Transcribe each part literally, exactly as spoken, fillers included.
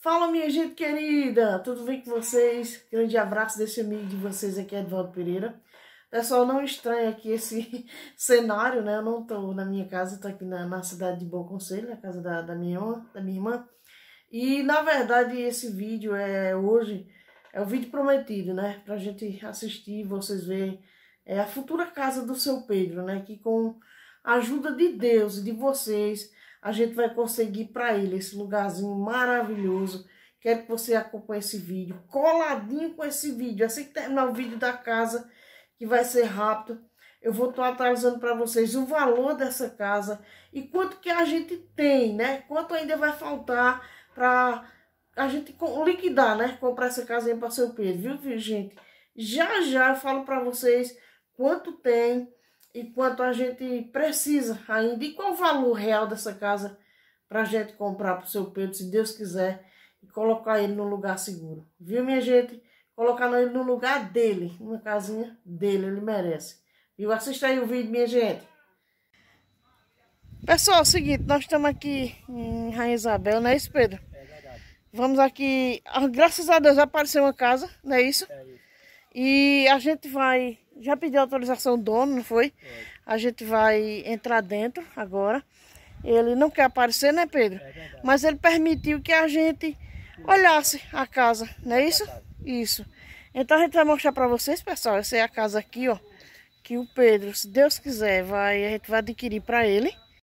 Fala, minha gente querida, tudo bem com vocês? Grande abraço desse amigo de vocês aqui, Edvaldo Pereira. Pessoal, não estranha aqui esse cenário, né? Eu não tô na minha casa, tô aqui na, na cidade de Bom Conselho, na casa da, da, minha irmã, da minha irmã. E, na verdade, esse vídeo é hoje, é o vídeo prometido, né? Pra gente assistir, vocês verem é, a futura casa do seu Pedro, né? Que com a ajuda de Deus e de vocês, a gente vai conseguir para ele esse lugarzinho maravilhoso. Quero que você acompanhe esse vídeo, coladinho com esse vídeo. Assim que terminar o vídeo da casa, que vai ser rápido, eu vou estar atualizando para vocês o valor dessa casa e quanto que a gente tem, né? Quanto ainda vai faltar para a gente liquidar, né? Comprar essa casinha para seu Pedro, viu, gente? Já já eu falo para vocês quanto tem e quanto a gente precisa ainda e qual o valor real dessa casa para a gente comprar para o seu Pedro, se Deus quiser, e colocar ele no lugar seguro, viu, minha gente? Colocar ele no lugar dele, uma casinha dele, ele merece. Viu? Assista aí o vídeo, minha gente. Pessoal, é o seguinte, nós estamos aqui em Rainha Isabel, não é isso, Pedro? É verdade. Vamos aqui, graças a Deus apareceu uma casa, não é isso? É isso. E a gente vai, já pediu autorização do dono, não foi? É. A gente vai entrar dentro agora. Ele não quer aparecer, né, Pedro? É verdade. Mas ele permitiu que a gente olhasse a casa, não é isso? Isso. Então a gente vai mostrar para vocês, pessoal. Essa é a casa aqui, ó. Que o Pedro, se Deus quiser, vai, a gente vai adquirir para ele.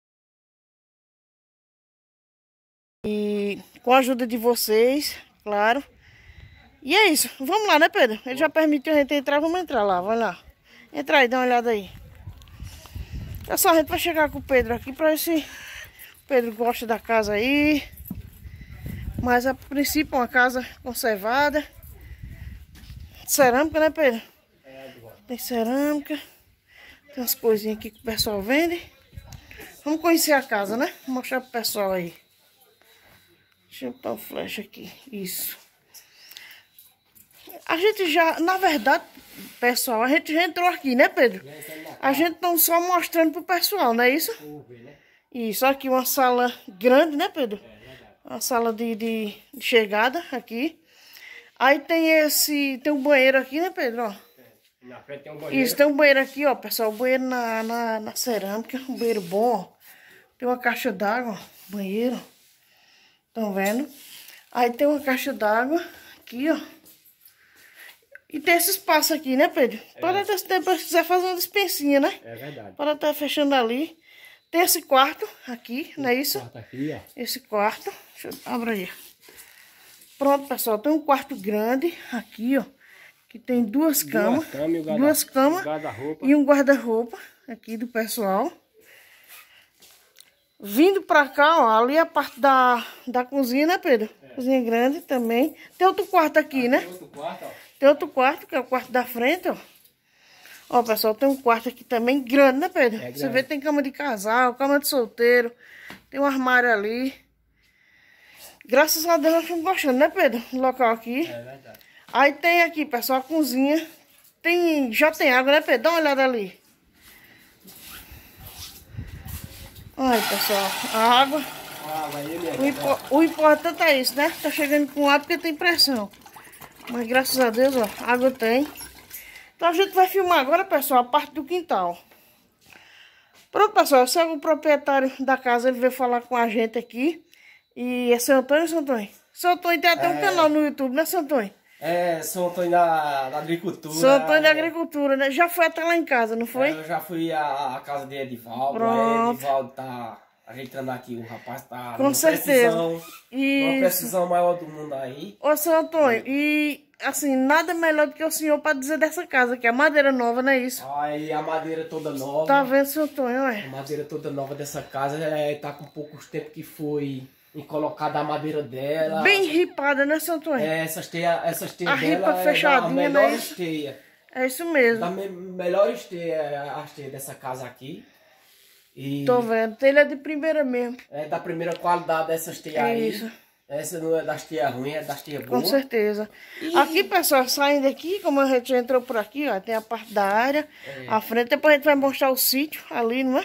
E com a ajuda de vocês, claro. E é isso. Vamos lá, né, Pedro? Ele já permitiu a gente entrar, vamos entrar lá, vai lá. Entra aí, dá uma olhada aí. Pessoal, a gente vai chegar com o Pedro aqui para ver se o Pedro gosta da casa aí. Mas a princípio é uma casa conservada. Cerâmica, né, Pedro? É, tem cerâmica. Tem umas coisinhas aqui que o pessoal vende. Vamos conhecer a casa, né? Vou mostrar pro pessoal aí. Deixa eu botar o flash aqui. Isso. A gente já, na verdade, pessoal, a gente já entrou aqui, né, Pedro? A gente não só mostrando pro pessoal, não é isso? Isso, aqui uma sala grande, né, Pedro? Uma sala de, de, de chegada aqui. Aí tem esse, tem um banheiro aqui, né, Pedro? Ó. Na frente tem um banheiro. Isso, tem um banheiro aqui, ó, pessoal. Banheiro na, na, na cerâmica, um banheiro bom, ó. Tem uma caixa d'água, banheiro. Estão vendo? Aí tem uma caixa d'água aqui, ó. E tem esse espaço aqui, né, Pedro? É. Para depois quiser fazer uma dispensinha, né? É verdade. Para estar fechando ali. Tem esse quarto aqui, não é isso? Quarto aqui, ó. Esse quarto. Deixa eu abrir aí. Pronto, pessoal. Tem um quarto grande aqui, ó. Que tem duas camas. Duas camas, guarda, duas camas guarda-roupa. E um guarda-roupa aqui do pessoal. Vindo pra cá, ó. Ali é a parte da, da cozinha, né, Pedro? É. Cozinha grande também. Tem outro quarto aqui, ah, né? Tem outro quarto, ó. Tem outro quarto, que é o quarto da frente, ó. Ó, pessoal, tem um quarto aqui também grande, né, Pedro? É grande. Você vê, tem cama de casal, cama de solteiro. Tem um armário ali. Graças a Deus nós estamos gostando, né, Pedro? O local aqui. É verdade. Aí tem aqui, pessoal, a cozinha. Tem, já tem água, né, Pedro? Dá uma olhada ali. Olha, pessoal, a água. Ah, vai ele, o, impo o importante é isso, né? Tá chegando com água porque tem pressão. Mas graças a Deus, ó, água tem. Então a gente vai filmar agora, pessoal, a parte do quintal. Pronto, pessoal, esse é o proprietário da casa, ele veio falar com a gente aqui. E é seu Antônio, seu Antônio? Seu Antônio tem até é... um canal no YouTube, né, seu Antônio? É, São Antônio da, da Agricultura. São Antônio da Agricultura, né? Já foi até lá em casa, não foi? É, eu já fui à, à casa de Edivaldo. Pronto. Aí Edivaldo tá ajeitando aqui, o rapaz tá com certeza. Precisão, uma precisão maior do mundo aí. Ô, seu Antônio, e assim, nada melhor do que o senhor para dizer dessa casa, que é a madeira nova, não é isso? Aí a madeira toda nova. Tá vendo, seu Antônio, ué? A madeira toda nova dessa casa é, tá com poucos tempos que foi colocada a madeira dela. Bem ripada, né, seu Antônio? É, essas teias essas teia a dela ripa fechadinha, é a né? melhor esteia. É isso mesmo. Da me melhor esteia, a esteia dessa casa aqui. E tô vendo, telha de primeira mesmo. É da primeira qualidade dessas teias aí. Isso. Essa não é das teias ruins, é das teias boas. Com certeza. E... aqui, pessoal, saindo aqui, como a gente já entrou por aqui, ó, tem a parte da área, é. a frente, depois a gente vai mostrar o sítio ali, não é?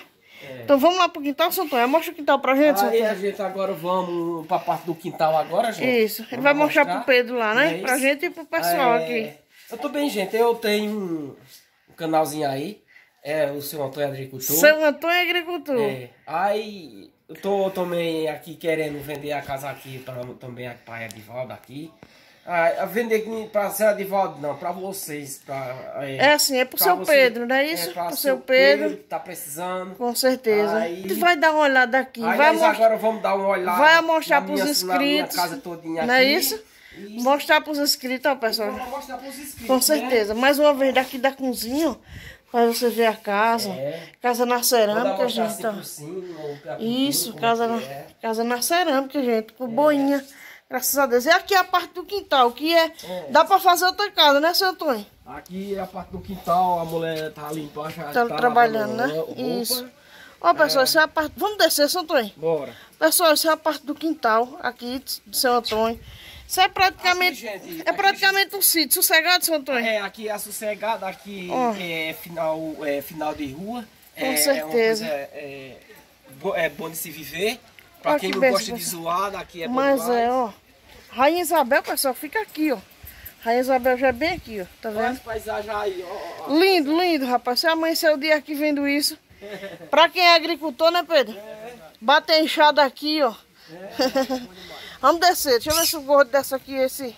É. Então vamos lá pro quintal, seu Antônio. Mostra o quintal pra gente, seu Aí Antônio. a gente agora vamos pra parte do quintal agora, gente. Isso. Ele vai mostrar, mostrar pro Pedro lá, né? É pra gente e pro pessoal é... aqui. Eu tô bem, gente. Eu tenho um, um canalzinho aí. É o seu Antônio Agricultor. Seu Antônio Agricultor. É. Aí eu tô também aqui querendo vender a casa aqui pra, também para Edivaldo aqui. Ah, vender para ser Edivaldo não, para vocês. Pra, é, é assim, é pro seu você, Pedro, não é isso? É para pro seu Pedro. Pedro que tá precisando. Com certeza. Aí, tu vai dar uma olhada aqui. Aí vai mostrar, agora vamos dar uma olhada. Vai mostrar pros minha, inscritos. Na minha casa todinha aqui. Não é isso? isso. Mostrar pros inscritos, ó, pessoal. Vamos mostrar pros inscritos. Com certeza. Né? Mais uma vez daqui da cozinha, ó. Pra você ver a casa. É. Casa na cerâmica, gente. Assim cima, isso, casa na, é. casa na cerâmica, gente. Com é. boinha. Graças a Deus. E aqui é a parte do quintal, que é... é. Dá pra fazer outra casa, né, seu Antônio? Aqui é a parte do quintal, a mulher tá ali embaixo. Tá, tá trabalhando, né? Roupa. Isso. Ó, pessoal, é. Isso é a parte... Vamos descer, seu Antônio? Bora. Pessoal, isso é a parte do quintal, aqui do seu Antônio. Isso é praticamente... Aqui, gente, é praticamente aqui, um sítio. Sossegado, seu Antônio? É, aqui é sossegado, aqui oh. é, final, é final de rua. Com é, certeza. É, uma coisa, é, é bom de se viver. Pra quem não gosta de zoar, aqui é bom. Mas é, ó. Rainha Isabel, pessoal, fica aqui, ó. Rainha Isabel já é bem aqui, ó. Tá vendo? Olha as paisagens aí, ó, ó. Lindo, lindo, rapaz. Você amanheceu o dia aqui vendo isso. Pra quem é agricultor, né, Pedro? É. Bater enxada aqui, ó. É. Vamos descer. Deixa eu ver se o gordo desce aqui esse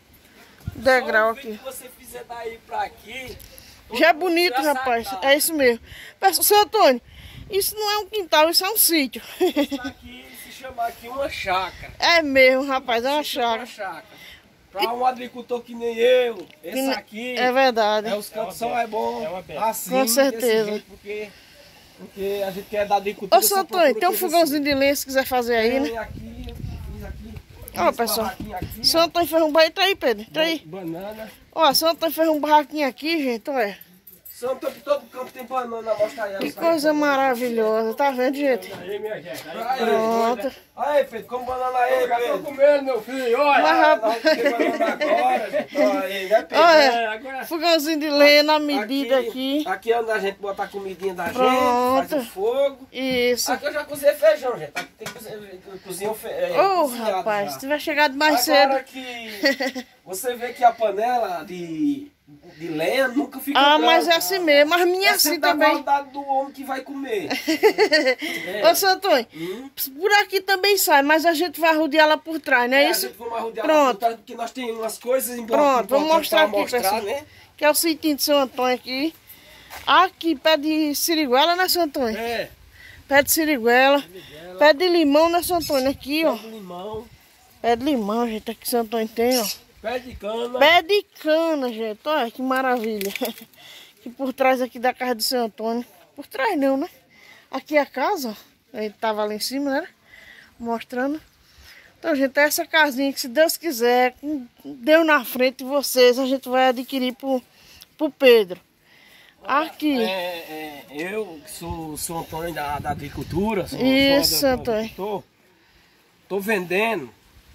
degrau aqui. Se você fizer daí pra aqui... Já é bonito, rapaz. É isso mesmo. Pessoal, seu Antônio, isso não é um quintal, isso é um sítio. Isso aqui se chama aqui uma chácara. É mesmo, rapaz, é uma chácara. Uma chácara. Pra um agricultor que nem eu, esse aqui... É verdade. É, os cantos são é bom, é assim, com certeza. Jeito, porque, porque a gente quer dar agricultura... Ô, seu Antônio, tem um fogãozinho assim. de lenha se quiser fazer aí, tem né? aqui, fiz aqui. Ó, pessoal, seu Antônio fez um barraquinho, entra aí, Pedro, entra aí. Banana. Ó, seu Antônio fez um barraquinho aqui, gente, olha. Seu Antônio, todo campo tem banana, mostra aí. Que coisa maravilhosa, tá vendo, gente? Aí, minha gente. Pronto. Aí, Pedro, come banana aí, eu já tô comendo, meu filho, olha. Mas, rapaz... banana agora, gente. Aí, né, Pedro? Olha, é, agora... fogãozinho de lenha na medida aqui. Aqui, aqui é onde a gente bota a comidinha da Pronto. gente, faz o fogo. Isso. Aqui eu já cozinhei feijão, gente. Aqui tem que cozinhar o feijão. Ô, oh, rapaz, já. Se tiver chegado mais agora cedo... que você vê que a panela de... de lenha nunca fica Ah, branca. Mas é assim mesmo, mas minha é assim também. É a qualidade do homem que vai comer. É. Ô, seu Antônio, hum? Por aqui também sai, mas a gente vai rodear lá por trás, não é, é isso? A gente vai rodear Pronto. lá por trás, porque nós temos umas coisas em Pronto, vamos mostrar aqui, mostrar, pessoal. Né? Que é o sitinho do seu Antônio aqui. Aqui, pé de siriguela, né, seu Antônio? É. Pé de siriguela. siriguela. Pé de limão, né, seu Antônio? Aqui, pé ó. Pé de limão. Pé de limão, gente, aqui seu Antônio tem, ó. Pé de cana. Pé de cana, gente. Olha que maravilha. Aqui por trás aqui da casa do seu Antônio. Por trás não, né? Aqui é a casa, ó. Ele tava lá em cima, né? Mostrando. Então, gente, é essa casinha que, se Deus quiser, com Deus na frente de vocês, a gente vai adquirir pro, pro Pedro. Aqui. É, é, eu, que sou, sou Antônio da, da agricultura. Sou, Isso, sou Antônio. Tô, tô vendendo.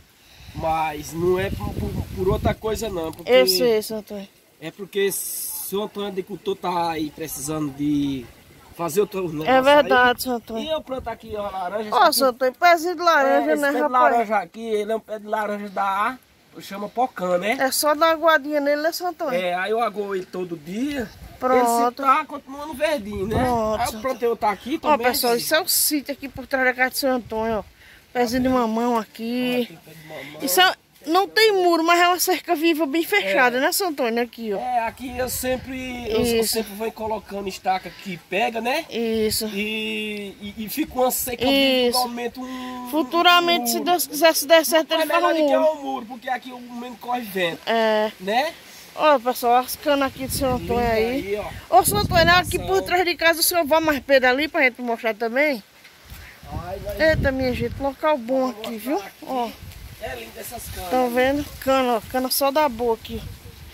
Mas não é por, por, por outra coisa não. Porque eu sei, seu Antônio. É porque se o Antônio agricultor tá aí precisando de fazer outro negócio. É verdade, aí, seu Antônio. E eu planto aqui ó, laranja. Ó, oh, seu Antônio, pezinho de laranja, é, né, esse pé rapaz? de laranja aqui, ele é um pé de laranja da chama pocã, né? É só dar uma aguadinha nele, né, seu Antônio? É, aí eu aguo ele todo dia. Pronto. Ele tá continuando verdinho, né? Pronto. Aí eu plantei outro aqui também. Ó, pessoal, assim. isso é o sítio aqui por trás da casa do seu Antônio, ó. Pezinho de mamão aqui. Ah, de mamão. Isso é... Não tem muro, mas é uma cerca viva bem fechada, é. Né, seu Antônio? Aqui, ó. É, aqui eu sempre, eu, eu sempre vou colocando estaca que pega, né? Isso. E, e, e fica uma seca viva, aumenta um... Futuramente, um se Deus quiser, se der certo, ele faz um muro. Que é o muro, porque aqui o menos corre vento. É. Né? Ó, pessoal, as canas aqui do seu Antônio aí. aí ó. Ô, seu Antônio, aqui por trás de casa o senhor vai mais Pedro ali pra gente mostrar também? Ai, vai... Eita, minha gente, local bom aqui, viu? Aqui. Ó. É lindo essas canas. Estão vendo? Cana, ó. Cana só da boa aqui.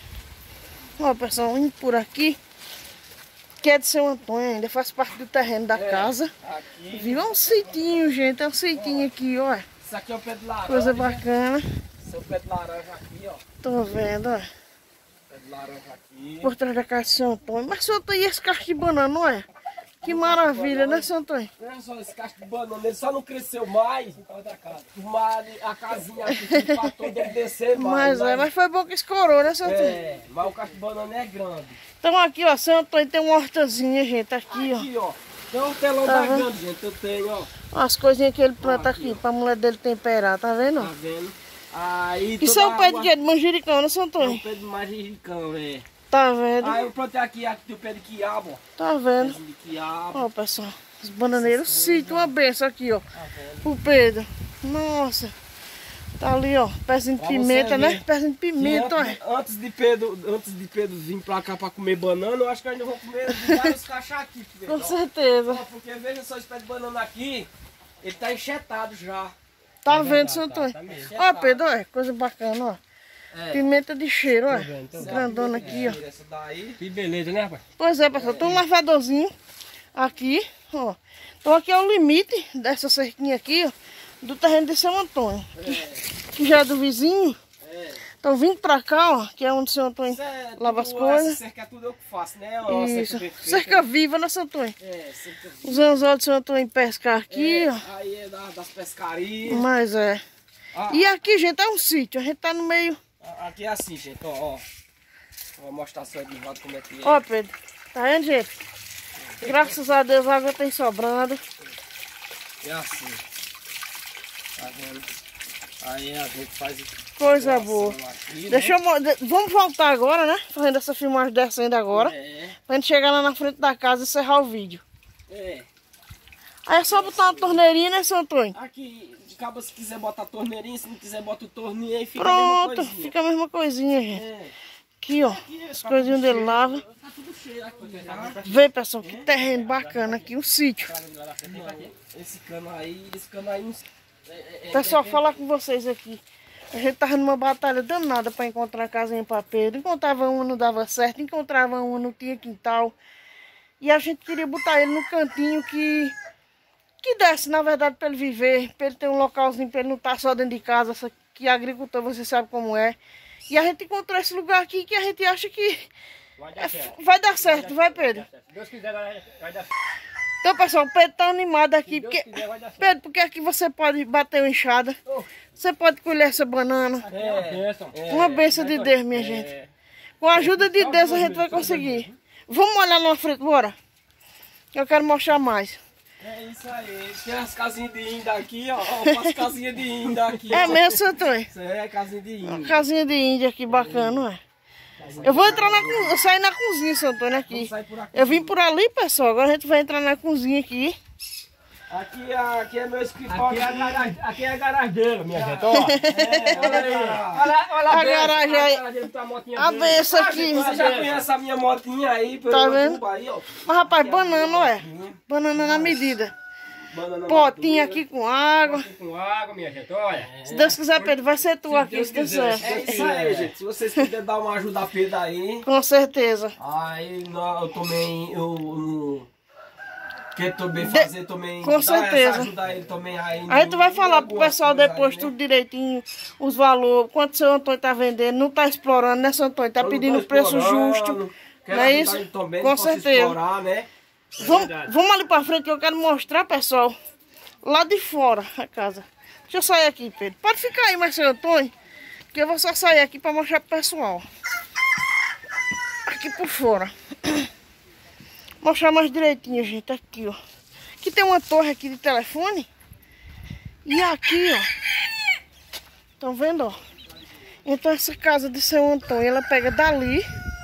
Ó, pessoal, indo por aqui. Que é de seu Antônio ainda. Faz parte do terreno da é, casa. Aqui. Viu? É um seitinho, gente. É um seitinho aqui, ó. Isso aqui é o pé de laranja. Coisa bacana. Esse é o pé de laranja aqui, ó. Tô vendo, ó. Pé de laranja aqui. Por trás da casa do seu Antônio. Mas seu Antônio, e esse cacho de banana, não é? Que maravilha, né, seu Antônio? Olha só, esse cacho de banana, ele só não cresceu mais por causa da casa. Mas a casinha aqui para todo ele descer mais. Mas, é, mas foi bom que escorou, né, seu Antônio? É, mas o cacho de banana é grande. Então aqui, ó, seu Antônio tem uma hortazinha, gente, aqui, ó. Aqui, ó. Tem um hortelão Tá da vendo? grande, gente, eu tenho, ó. As coisinhas que ele planta Aqui, aqui, ó. pra mulher dele temperar, tá vendo? Tá vendo? Aí, Isso é um toda pé de água- quê? De manjericão, né, seu É um Antônio? pé de manjericão, velho. Tá vendo? Aí eu plantei aqui, aqui tem o pé de quiabo, ó. Tá vendo? Pé de quiabo. Ó, pessoal, os bananeiros, sítio, uma benção aqui, ó. Tá vendo? Pro Pedro. Nossa. Tá ali, ó, pezinho de Pra pimenta, você né? ver. Pezinho de Que pimenta, ó. antes, antes de Pedro, antes de Pedro vir pra cá pra comer banana, eu acho que eu ainda vou comer vários cachos aqui, Pedro. Com Ó. certeza. Ó, porque veja só esse pé de banana aqui, ele tá enxetado já. Tá vendo, seu Antônio? tá mesmo. Ó, Pedro, ó, coisa bacana, ó. É. Pimenta de cheiro, ó. vendo, tô vendo. Grandona aqui, ó. Essa daí. Que beleza, né, rapaz? Pois é, pessoal, tem um lavadorzinho aqui, ó. Então aqui é o limite dessa cerquinha aqui, ó, do terreno de São Antônio. Que, que já é do vizinho. É. Então vindo pra cá, ó, que é onde o São Antônio Isso é lava as tudo- coisas. Essa cerca é tudo eu que faço, né? Ó, Isso. cerca bem feita. Cerca viva, né, São Antônio? É, cerca viva. Os anzóis do São Antônio pescar aqui, É, ó. aí é da- das pescarias. Mas é. Ah, E aqui, gente, é um sítio. A gente tá no meio. aqui é assim, gente, ó, ó. Vou mostrar só de volta como é que é. Ó, Pedro. Tá vendo, gente? Graças a Deus a água tem sobrando. É assim. Tá vendo? Aí a gente faz Coisa doação boa. aqui, né? Deixa eu. mo- de- Vamos voltar agora, né? Fazendo essa filmagem descendo agora. É, Pra gente chegar lá na frente da casa e encerrar o vídeo. é. Aí é só botar uma torneirinha, né, São Antônio? Aqui, acaba se quiser botar torneirinha, se não quiser bota o torninho aí fica a Pronto, mesma coisinha. fica a mesma coisinha, gente. É. Aqui, ó. As coisinhas dele lava. Tá tudo cheio aqui, tá? Vê, pessoal, que terreno bacana aqui, um sítio. Não, esse cano aí, esse cano aí não... É, é, é, Pessoal, falar com vocês aqui. A gente tava numa batalha danada para encontrar a casinha para Pedro. Encontrava uma, não dava certo. Encontrava uma, não tinha quintal. E a gente queria botar ele no cantinho que... Que desse, na verdade, para ele viver. Para ele ter um localzinho, para ele não estar só dentro de casa. Essa, que agricultor, você sabe como é. E a gente encontrou esse lugar aqui que a gente acha que... Vai é, dar certo. vai dar certo, vai, Pedro? Se Deus quiser, vai vai dar certo. Então, pessoal, o Pedro tá animado aqui. Se Deus Porque... quiser, vai dar certo. Pedro, porque aqui você pode bater uma enxada. Oh, Você pode colher essa banana. aqui é uma bênção. Uma bênção de Deus, minha gente. Com a ajuda de Deus a gente vai conseguir. Vamos olhar lá na frente, bora. Eu quero mostrar mais. É isso aí, tem as casinhas de índio aqui, ó. Ó, as casinhas de índio aqui. É ó. mesmo, seu Antônio? Isso aí é casinha de Uma índio. casinha de índia aqui bacana, não é? Eu vou entrar na cozinha, eu saí na cozinha, seu Antônio, aqui. Sai por aqui. Eu vim por ali, pessoal, agora a gente vai entrar na cozinha aqui. Aqui, aqui é meu escritório. Aqui é a garagem, aqui é a garagem dele, minha gente. Ó. É, olha aí. Olha, olha A bênção, garagem olha aí. a garagem da motinha A dele. benção aqui. Você já conhece a minha motinha aí, pelo Tá vendo? YouTube aí, ó. Mas, rapaz, Aqui é a minha banana, ué. motinha. Banana na medida. Banana Potinho madura. aqui com água. Aqui com água, minha gente, olha. Se Deus quiser, Pedro, vai ser tu aqui, Deus se Deus quiser. quiser. É isso aí, gente. Se vocês quiserem dar uma ajuda a Pedro aí. Com certeza. Aí nó- eu também. Eu, eu quero também fazer também. com dar certeza. Essa ajuda ele também aí. Aí tu vai em falar pro algumas pessoal coisas depois aí, tudo né? direitinho, os valores, quanto o seu Antônio tá vendendo, não tá explorando, né, seu Antônio? Tá Eu não pedindo tô preço explorando, justo. Quero Não é ajudar isso? ele também, Com não posso certeza. explorar, né? Vamos, verdade. vamos ali pra frente que eu quero mostrar, pessoal, lá de fora a casa. Deixa eu sair aqui, Pedro. Pode ficar aí, mas seu Antônio, que eu vou só sair aqui pra mostrar pro pessoal. Aqui por fora. Mostrar mais direitinho, gente, aqui, ó. Aqui tem uma torre aqui de telefone. E aqui, ó. Estão vendo, ó? Então essa casa de São Antônio, ela pega dali,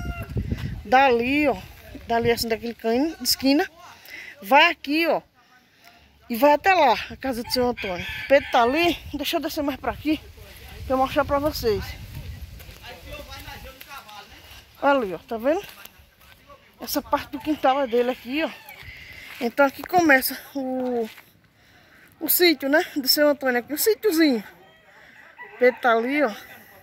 dali, ó, dali assim daquele canho de esquina, vai aqui, ó, e vai até lá, a casa de São Antônio. Pedro tá ali, deixa eu descer mais pra aqui, pra eu mostrar pra vocês. Ali, ó, tá vendo? Essa parte do quintal é dele aqui, ó. Então aqui começa o, o sítio, né, do São Antônio aqui, o sítiozinho. Pedro tá ali, ó.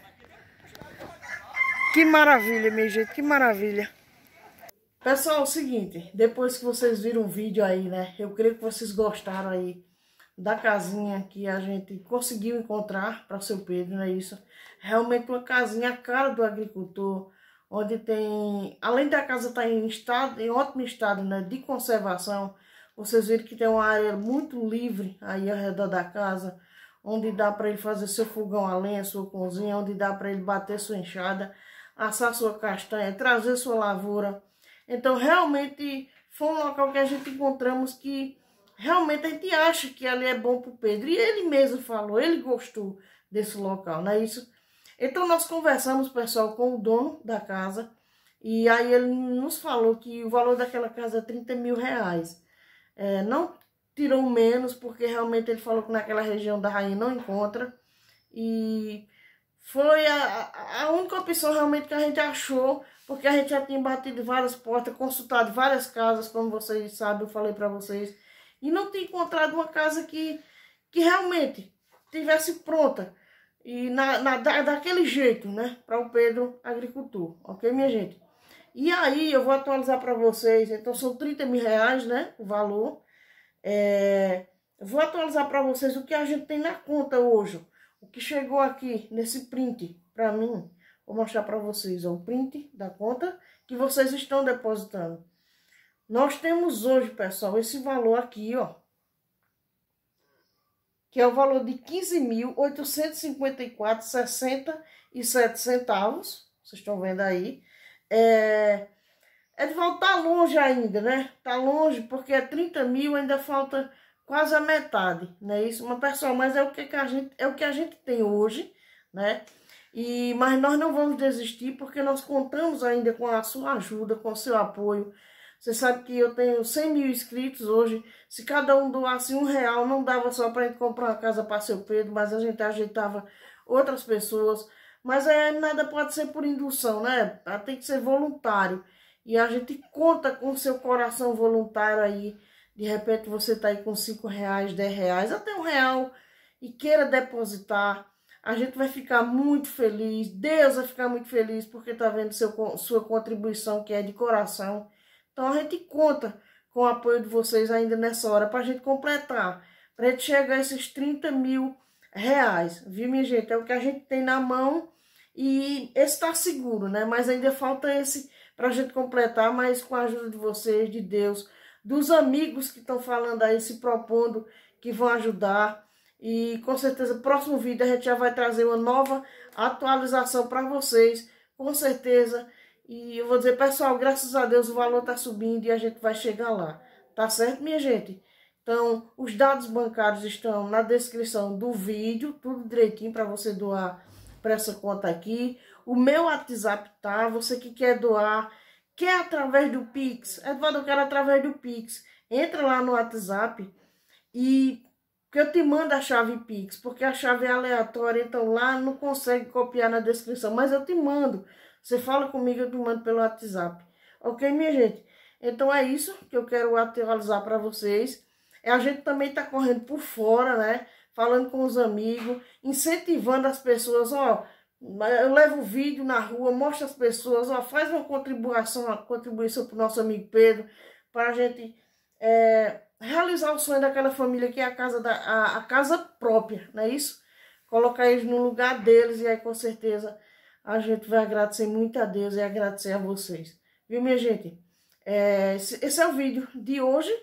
Que maravilha, minha gente, que maravilha. Pessoal, é o seguinte, depois que vocês viram o vídeo aí, né, eu creio que vocês gostaram aí da casinha que a gente conseguiu encontrar para o seu Pedro, não é isso? Realmente uma casinha a cara do agricultor, onde tem, além da casa estar em estado, em ótimo estado, né, de conservação, vocês viram que tem uma área muito livre aí ao redor da casa, onde dá para ele fazer seu fogão a lenha, sua cozinha, onde dá para ele bater sua enxada, assar sua castanha, trazer sua lavoura. Então, realmente, foi um local que a gente encontramos que realmente a gente acha que ali é bom para o Pedro. E ele mesmo falou, ele gostou desse local, não é isso? Então, nós conversamos, pessoal, com o dono da casa. E aí ele nos falou que o valor daquela casa é trinta mil reais. É, não tirou menos, porque realmente ele falou que naquela região da Rainha não encontra. E foi a, a única opção realmente que a gente achou, porque a gente já tinha batido várias portas, consultado várias casas, como vocês sabem, eu falei para vocês. E não tinha encontrado uma casa que, que realmente tivesse pronta. E na, na, da, daquele jeito, né? Para o Pedro agricultor. Ok, minha gente? E aí, eu vou atualizar para vocês. Então, são trinta mil reais, né? O valor. É, eu vou atualizar para vocês o que a gente tem na conta hoje. O que chegou aqui nesse print para mim. Vou mostrar para vocês ó, o print da conta que vocês estão depositando. Nós temos hoje, pessoal, esse valor aqui, ó. Que é o valor de quinze mil oitocentos e cinquenta e quatro reais e sessenta e sete centavos. Vocês estão vendo aí. É, Edvaldo tá longe ainda, né? Tá longe porque é trinta mil, ainda falta quase a metade, não é isso? Mas, pessoal, mas é o que, que a gente, é o que a gente tem hoje, né? E, mas nós não vamos desistir porque nós contamos ainda com a sua ajuda, com o seu apoio. Você sabe que eu tenho cem mil inscritos hoje. Se cada um doasse um real, não dava só para a gente comprar uma casa para seu Pedro, mas a gente ajeitava outras pessoas. Mas é, nada pode ser por indução, né? Tem que ser voluntário. E a gente conta com o seu coração voluntário aí. De repente você está aí com cinco reais, dez reais, até um real, e queira depositar. A gente vai ficar muito feliz. Deus vai ficar muito feliz porque está vendo seu, sua contribuição, que é de coração. Então, a gente conta com o apoio de vocês ainda nessa hora para a gente completar, para a gente chegar a esses trinta mil reais, viu, minha gente? É o que a gente tem na mão e esse está seguro, né? Mas ainda falta esse para a gente completar, mas com a ajuda de vocês, de Deus, dos amigos que estão falando aí, se propondo, que vão ajudar. E com certeza, no próximo vídeo a gente já vai trazer uma nova atualização para vocês, com certeza. E eu vou dizer, pessoal, graças a Deus o valor está subindo e a gente vai chegar lá. Tá certo, minha gente? Então, os dados bancários estão na descrição do vídeo, tudo direitinho para você doar para essa conta aqui. O meu WhatsApp tá, você que quer doar, quer através do Pix, Edvaldo, eu quero através do Pix. Entra lá no WhatsApp e que eu te mando a chave Pix, porque a chave é aleatória, então lá não consegue copiar na descrição, mas eu te mando. Você fala comigo, eu te mando pelo WhatsApp. Ok, minha gente? Então é isso que eu quero atualizar para vocês. É, a gente também está correndo por fora, né? Falando com os amigos, incentivando as pessoas, ó. Eu levo o vídeo na rua, mostro as pessoas, ó. Faz uma contribuição, uma contribuição para o nosso amigo Pedro, para a gente é, realizar o sonho daquela família que é a casa, da, a, a casa própria, não é isso? Colocar eles no lugar deles e aí com certeza a gente vai agradecer muito a Deus e agradecer a vocês. Viu, minha gente? É, esse, esse é o vídeo de hoje.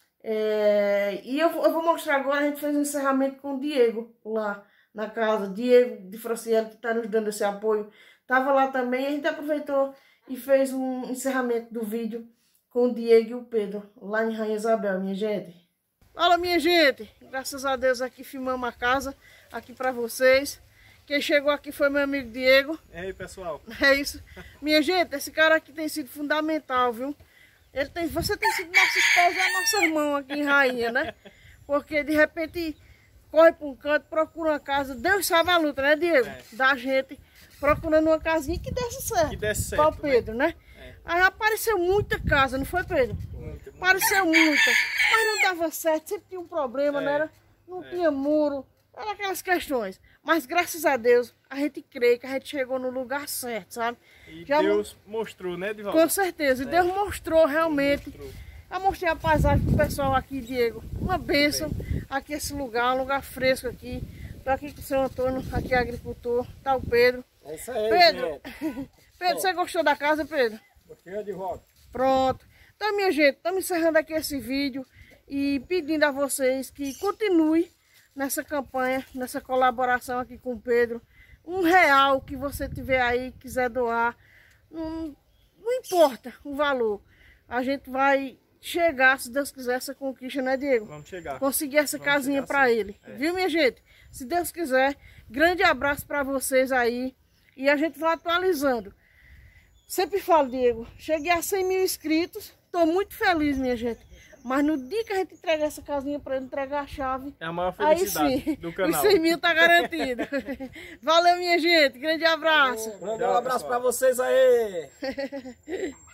É, e eu, eu vou mostrar agora, a gente fez um encerramento com o Diego lá na casa. Diego de Franciele, que está nos dando esse apoio. Estava lá também, a gente aproveitou e fez um encerramento do vídeo com o Diego e o Pedro, lá em Rainha Isabel, minha gente. Fala, minha gente! Graças a Deus aqui filmamos a casa, aqui para vocês. Quem chegou aqui foi meu amigo Diego. E aí, pessoal? É isso. Minha gente, esse cara aqui tem sido fundamental, viu? Ele tem, você tem sido nosso esposo e nosso irmão aqui em Rainha, né? Porque de repente corre para um canto, procura uma casa. Deus sabe a luta, né, Diego? É. Da gente procurando uma casinha que desse certo. Que desse certo. Para o Pedro, né? né? É. Aí apareceu muita casa, não foi, Pedro? Muita, muita. Apareceu muita. Mas não dava certo, sempre tinha um problema, é. não era? Não é. tinha muro. Eram aquelas questões. Mas graças a Deus, a gente crê que a gente chegou no lugar certo, sabe? E Já Deus mostrou, né, Edvaldo? Com certeza. E é. Deus mostrou realmente. Deus mostrou. Eu mostrei a paisagem pro pessoal aqui, Diego. Uma bênção. Aqui esse lugar, um lugar fresco aqui. Tô aqui com o seu Antônio, aqui é agricultor. Tá o Pedro. É isso aí, Pedro, gente. Pedro, você gostou da casa, Pedro? Gostei de volta. Pronto. Então, minha gente, estamos encerrando aqui esse vídeo e pedindo a vocês que continue nessa campanha, nessa colaboração aqui com o Pedro. Um real que você tiver aí, quiser doar, não, não importa o valor. A gente vai chegar, se Deus quiser, essa conquista, né, Diego? Vamos chegar. Conseguir essa Vamos casinha chegar para sim. ele. É. Viu, minha gente? Se Deus quiser, grande abraço para vocês aí. E a gente vai atualizando. Sempre falo, Diego, cheguei a cem mil inscritos. Estou muito feliz, minha gente. Mas no dia que a gente entregar essa casinha para ele, entregar a chave, É a maior aí felicidade sim, do canal. os cem mil tá garantido. Valeu, minha gente. Grande abraço. Manda um abraço pra vocês aí.